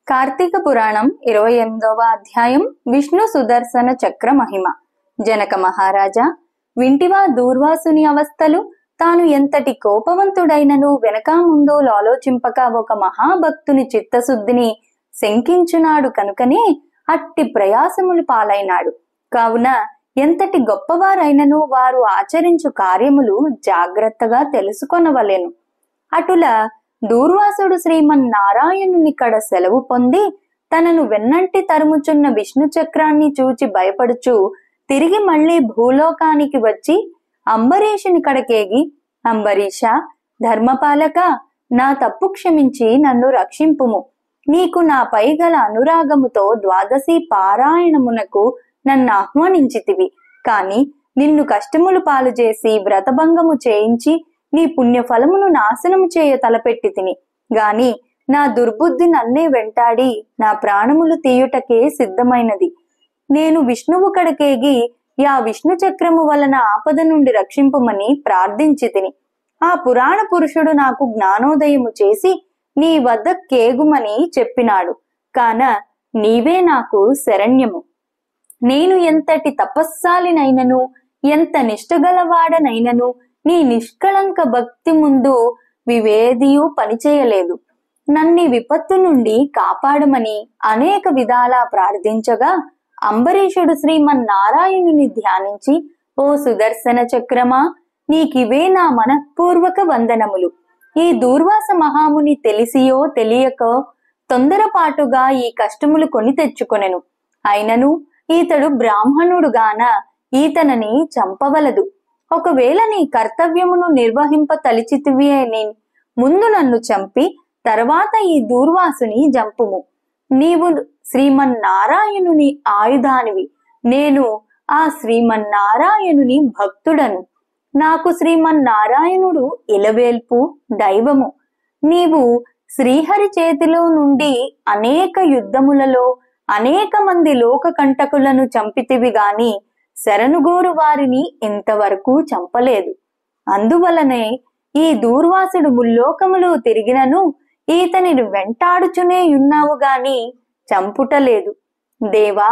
కార్తీక పురాణం 28వ అధ్యాయం విష్ణు సుదర్శన చక్ర మహిమ. జనక మహారాజా, వింటివా దూర్వాసుని అవస్థలు? తాను ఎంతటి కోపవంతుడైనను వెనక ముందు ఆలోచింపక ఒక మహాభక్తుని చిత్తశుద్ధిని శంకించున్నాడు కనుకనే అట్టి ప్రయాసములు పాలైనాడు. కావున ఎంతటి గొప్పవారైనను వారు ఆచరించు కార్యములు జాగ్రత్తగా తెలుసుకొనవలెను. అటుల దూర్వాసుడు శ్రీమన్నారాయణునికడ సెలవు పొంది తనను వెన్నంటి తరుముచున్న విష్ణు చక్రాన్ని చూచి భయపడుచు తిరిగి మళ్లీ భూలోకానికి వచ్చి అంబరీషుని కడకేగి, అంబరీష, ధర్మపాలక, నా తప్పు క్షమించి నన్ను రక్షింపుము. నీకు నాపై గల అనురాగముతో ద్వాదశి పారాయణమునకు నన్ను ఆహ్వానించితివి. కాని నిన్ను కష్టములు పాలు చేసి వ్రతభంగము చేయించి నీ పుణ్యఫలమును నాశనము చేయ తలపెట్టి తిని గాని నా దుర్బుద్ధి నన్నే వెంటాడి నా ప్రాణములు తీయుటకే సిద్ధమైనది. నేను విష్ణువు కడకేగి యా విష్ణు చక్రము వలన ఆపద నుండి రక్షింపుమని ప్రార్థించి తిని ఆ పురాణ పురుషుడు నాకు జ్ఞానోదయము చేసి నీ వద్ద కేగుమని చెప్పినాడు. కాన నీవే నాకు శరణ్యము. నేను ఎంతటి తపస్సాలినైనను ఎంత నిష్ఠగలవాడనైనను నీ నిష్కళంక భక్తి ముందు వివేదియు పనిచేయలేదు. నన్ని విపత్తు నుండి కాపాడమని అనేక విధాలా ప్రార్థించగా అంబరీషుడు శ్రీమన్నారాయణుని ధ్యానించి, ఓ సుదర్శన చక్రమా, నీకివే నా మనఃపూర్వక వందనములు. ఈ దూర్వాస మహాముని తెలిసియో తెలియకో తొందరపాటుగా ఈ కష్టములు కొని తెచ్చుకొనెను. అయినను ఈతడు బ్రాహ్మణుడుగాన ఈతనని చంపవలదు. ఒకవేళ నీ కర్తవ్యమును నిర్వహింప తలిచితివి అని ముందు నన్ను చంపి తర్వాత ఈ దూర్వాసుని జంపుము. నీవు శ్రీమన్నారాయణుని ఆయుధానివి, నేను ఆ శ్రీమన్నారాయణుని భక్తుడను. నాకు శ్రీమన్నారాయణుడు ఇలవేల్పు దైవము. నీవు శ్రీహరి చేతిలో నుండి అనేక యుద్ధములలో అనేక మంది లోక కంటకులను చంపితివి గాని శరణుగోరు వారిని ఇంతవరకు చంపలేదు. అందువలనే ఈ దూర్వాసుడు ముల్లోకములు తిరిగినను ఈతని వెంటాడుచునే ఉన్నావు గాని చంపుటలేదు. దేవా,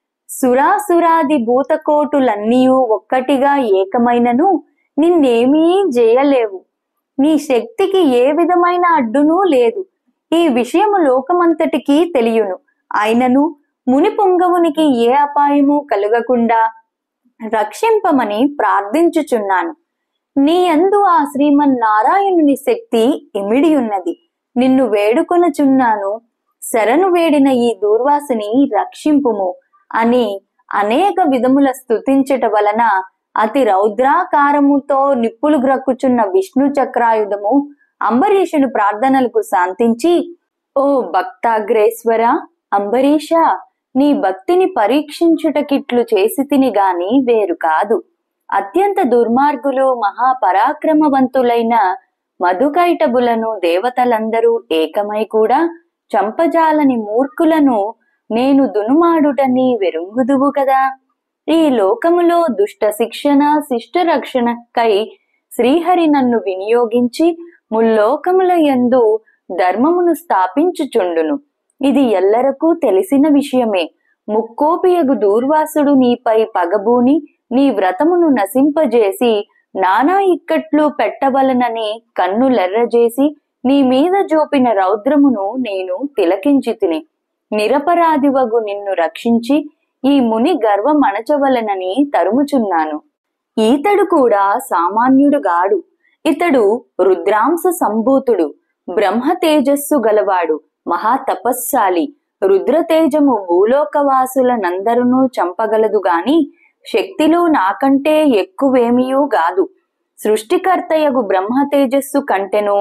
సురాసురాది భూతకోటులన్నీయు ఒక్కటిగా ఏకమైనను నిన్నేమీ చేయలేవు. నీ శక్తికి ఏ విధమైన అడ్డునూ లేదు. ఈ విషయము లోకమంతటికీ తెలియను. అయినను ముని పుంగవునికి ఏ అపాయము కలుగకుండా రక్షింపమని ప్రార్థించుచున్నాను. నీ యందు ఆ శ్రీమన్నారాయణుని శక్తి ఇమిడి ఉన్నది. నిన్ను వేడుకొనుచున్నాను. శరణు వేడిన ఈ దూర్వాసుని రక్షింపుము అని అనేక విధముల స్తుతించట వలన అతి రౌద్రాకారముతో నిప్పులు గ్రక్కుచున్న విష్ణు చక్రాయుధము అంబరీషుని ప్రార్థనలకు శాంతించి, ఓ భక్తాగ్రేశ్వర అంబరీష, నీ భక్తిని పరీక్షించుటకిట్లు చేసి తిని గాని వేరు కాదు. అత్యంత దుర్మార్గులు మహాపరాక్రమవంతులైన మధుకైటబులను దేవతలందరూ ఏకమై కూడా చంపజాలని మూర్ఖులను నేను దునుమాడుటని వెరుంగుదువు కదా. ఈ లోకములో దుష్ట శిక్షణ శిష్ట రక్షణకై శ్రీహరి నన్ను వినియోగించి ముల్లోకముల యందు ధర్మమును స్థాపించుచుండును. ఇది ఎల్లరకు తెలిసిన విషయమే. ముక్కోపియగు దూర్వాసుడు నీపై పగబూని నీ వ్రతమును నశింపజేసి నానా ఇక్కట్లు పెట్టవలనని కన్నులెర్రజేసి నీ మీద జోపిన రౌద్రమును నేను తిలకించి తిని నిరపరాధివగు నిన్ను రక్షించి ఈ ముని గర్వమణచవలనని తరుముచున్నాను. ఈతడు కూడా సామాన్యుడు గాడు. ఇతడు రుద్రాంశ సంభూతుడు, బ్రహ్మ తేజస్సు గలవాడు, మహాతపస్శాలి. రుద్రతేజము భూలోకవాసులనందరునూ చంపగలదు గాని శక్తిలో నాకంటే ఎక్కువేమియూ గాదు. సృష్టికర్తయగు బ్రహ్మ తేజస్సు కంటెను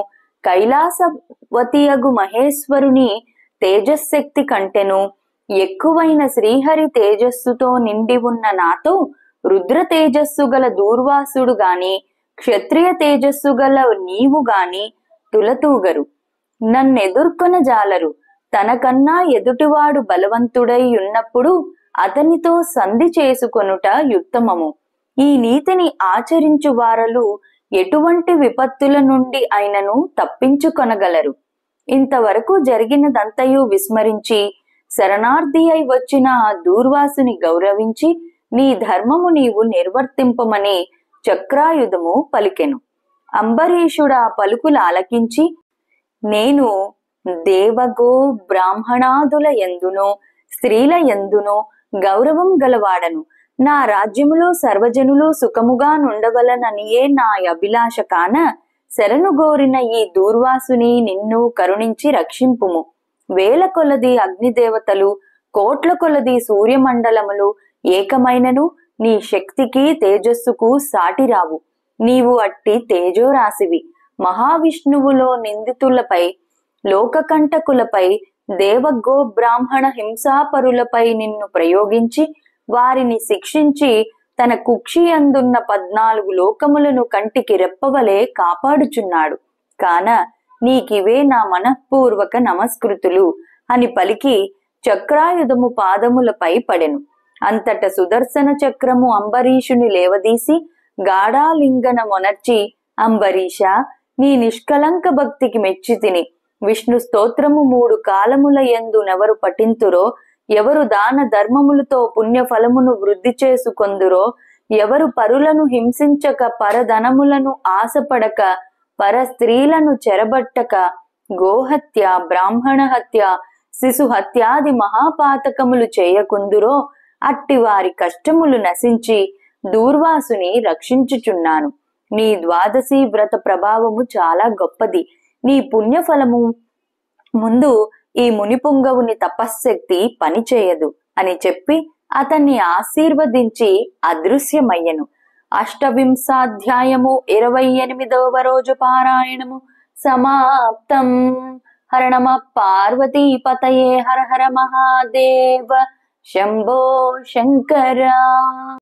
కైలాసవతియగు మహేశ్వరుని తేజశక్తి కంటెను ఎక్కువైన శ్రీహరి తేజస్సుతో నిండి ఉన్న నాతో రుద్ర తేజస్సు గల దూర్వాసుడు గాని క్షత్రియ తేజస్సు గల నీవు గాని తులతూగరు, నన్నెదుర్కొన జాలరు. తనకన్నా ఎదుటివాడు బలవంతుడై ఉన్నప్పుడు అతనితో సంధి చేసుకొనుట యుత్తమము. ఈ నీతిని ఆచరించు వారలు ఎటువంటి విపత్తుల నుండి అయినను తప్పించుకొనగలరు. ఇంతవరకు జరిగినదంతయు విస్మరించి శరణార్థి అయి వచ్చిన ఆ దూర్వాసుని గౌరవించి నీ ధర్మము నీవు నిర్వర్తింపమని చక్రాయుధము పలికెను. అంబరీషుడా పలుకులు ఆలకించి, నేను దేవగో బ్రాహ్మణాదుల ఎందునో స్త్రీల ఎందునో గౌరవం గలవాడను. నా రాజ్యములో సర్వజనులు సుఖముగా నుండవలననియే నా అభిలాష కాన శరణుగోరిన ఈ దూర్వాసుని నిన్ను కరుణించి రక్షింపుము. వేల కొలది అగ్నిదేవతలు కోట్ల కొలది సూర్యమండలములు ఏకమైనను నీ శక్తికి తేజస్సుకు సాటిరావు. నీవు అట్టి తేజోరాశివి. మహావిష్ణువులో నిందితులపై లోకకంటకులపై దేవగో బ్రాహ్మణ హింసాపరులపై నిన్ను ప్రయోగించి వారిని శిక్షించి తన కుక్షి అందున్న 14 లోకములను కంటికి రెప్పవలే కాపాడుచున్నాడు. కాన నీకివే నా మనఃపూర్వక నమస్కృతులు అని పలికి చక్రాయుధము పాదములపై పడెను. అంతట సుదర్శన చక్రము అంబరీషుని లేవదీసి గాఢాలింగన మొనర్చి, అంబరీష, నీ నిష్కలంక భక్తికి మెచ్చి తిని. విష్ణు స్తోత్రము 3 కాలముల యందునెవరు పఠింతురో, ఎవరు దాన ధర్మములతో పుణ్యఫలమును వృద్ధి చేసుకొందురో, ఎవరు పరులను హింసించక పరధనములను ఆశపడక పర స్త్రీలను చెరబట్టక గోహత్య బ్రాహ్మణ హత్య శిశు హత్యాది మహాపాతకములు చేయకుందురో అట్టి వారి కష్టములు నశించి దూర్వాసుని రక్షించుచున్నాను. నీ ద్వాదశి వ్రత ప్రభావము చాలా గొప్పది. నీ పుణ్యఫలము ముందు ఈ మునిపుంగవుని తపశ్శక్తి పనిచేయదు అని చెప్పి అతన్ని ఆశీర్వదించి అదృశ్యమయ్యను. అష్టవింశాధ్యాయము 28వ రోజు పారాయణము సమాప్తం. హర నమ పార్వతీపతయే. హర హర మహాదేవ. శంభో శంకర.